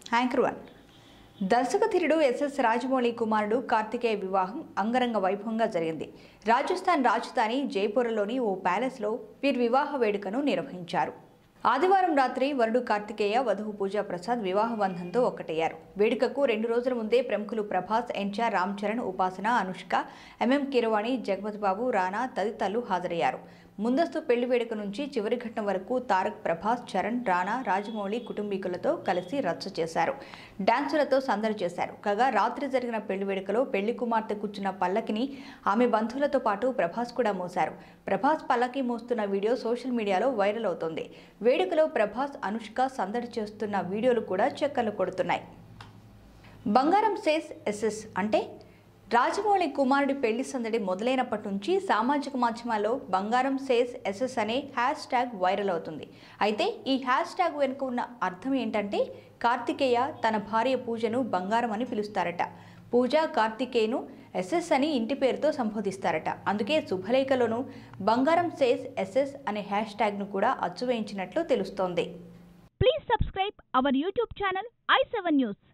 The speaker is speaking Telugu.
యాంకర్ 1 దర్శకధీరుడు ఎస్ఎస్ రాజమౌళి కుమారుడు కార్తికేయ వివాహం అంగరంగ వైభవంగా జరిగింది. రాజస్థాన్ రాజధాని జైపూర్లోని ఓ ప్యాలెస్లో వీరి వివాహ వేడుకను నిర్వహించారు. ఆదివారం రాత్రి వరుడు కార్తికేయ, వధువు పూజా ప్రసాద్ వివాహ బంధంతో ఒక్కటయ్యారు. వేడుకకు 2 రోజుల ముందే ప్రముఖులు ప్రభాస్, NTR, రామ్ చరణ్, ఉపాసన, అనుష్క, కీరవాణి, జగపతి బాబు, రానా తదితరులు హాజరయ్యారు. ముందస్తు పెళ్లి వేడుక నుంచి చివరి ఘట్టం వరకు తారక్, ప్రభాస్, చరణ్, రానా, రాజమౌళి కుటుంబీకులతో కలిసి రచ్చ చేశారు. డాన్సులతో సందడి చేశారు. కాగా రాత్రి జరిగిన పెళ్లి వేడుకలో పెళ్లి కుమార్తె కూర్చున్న పల్లకిని ఆమె బంధువులతో పాటు ప్రభాస్ కూడా మోశారు. ప్రభాస్ పల్లకి మోస్తున్న వీడియో సోషల్ మీడియాలో వైరల్ అవుతోంది. వేడుకలో ప్రభాస్, అనుష్క సందడి చేస్తున్న వీడియోలు కూడా చక్కర్లు కొడుతున్నాయి. బంగారం సేస్ ఎస్ఎస్ అంటే రాజమౌళి కుమారుడి పెళ్లి సందడి మొదలైనప్పటి నుంచి సామాజిక మాధ్యమాల్లో బంగారం సేస్ ఎస్ఎస్ అనే హ్యాష్ ట్యాగ్ వైరల్ అవుతుంది. అయితే ఈ హ్యాష్ ట్యాగ్ వెనుక ఉన్న అర్థం ఏంటంటే కార్తికేయ తన భార్య పూజను బంగారం అని పిలుస్తారట. పూజ కార్తికేయను ఎస్ఎస్ అని ఇంటి పేరుతో సంబోధిస్తారట. అందుకే శుభలేఖలోనూ బంగారం సేస్ ఎస్ఎస్ అనే హ్యాష్ ట్యాగ్ను కూడా అచ్చువేయించినట్లు తెలుస్తోంది. Please subscribe our YouTube channel I7News.